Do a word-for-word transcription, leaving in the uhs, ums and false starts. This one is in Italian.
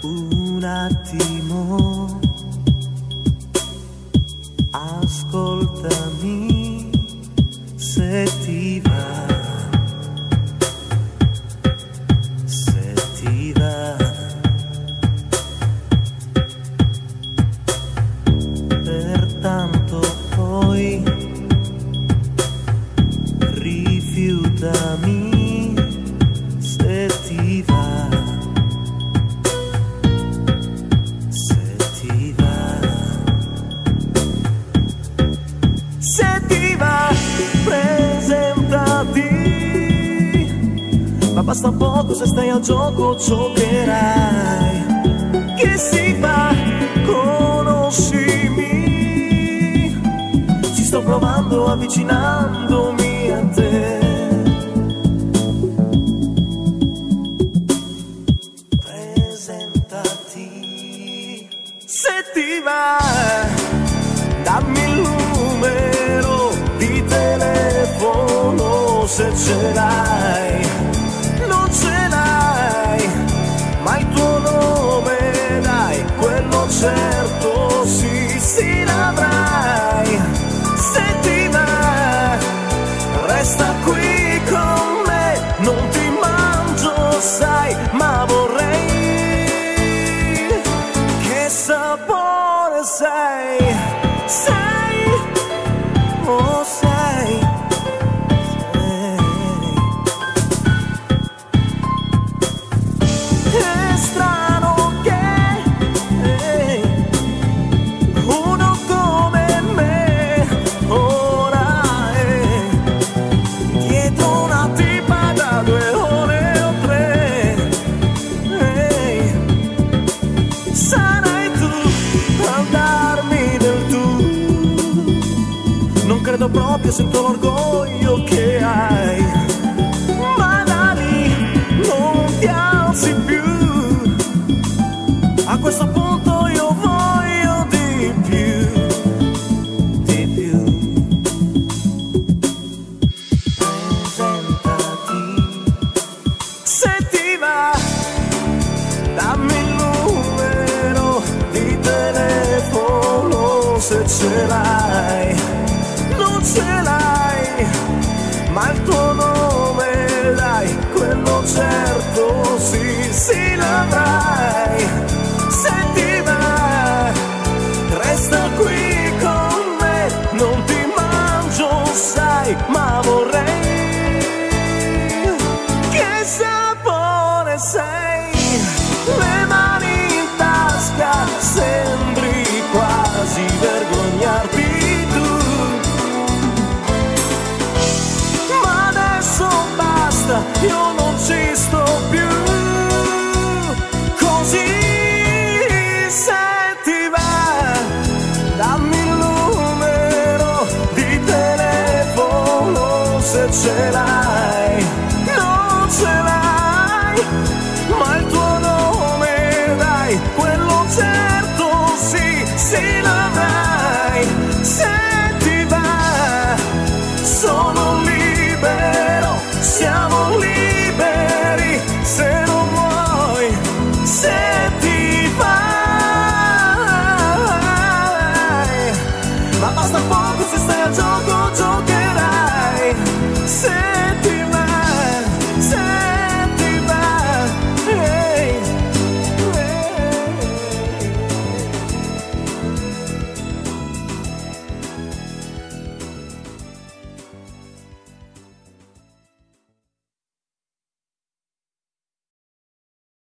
Un attimo, ascoltami se ti va, se ti va. Pertanto poi rifiutami se ti va, se ti va, se ti va, presentati, ma basta poco se stai al gioco, giocherai. Che si fa, conoscimi, ci sto provando avvicinandomi a te. Presentati, se ti va, dammi il numero di telefono se ce l'hai, non ce l'hai, ma il tuo nome dai, quello certo sì, sì l'avrai. Se ti va, resta qui con me, non ti mangio sai, ma vorrei. Che sapore sei, sei, oh sei, sei. È strano che eh, uno come me ora è dietro una tipa da due ore o tre. eh, Sarai tu a darmi del tu. Non credo proprio, sento l'orgoglio che hai, ma da lì non ti alzi più. A questo punto io voglio di più, di più. Presentati, se ti va, dammi il numero di telefono se ce l'hai, non ce l'hai, ma il tuo nome dai, quello certo sì, sì l'avrai. Se ti va, resta qui con me, non ti mangio sai, ma vorrei. Che sapore sei, le mani in tasca, sembri quasi vergognarti tu, ma adesso basta, io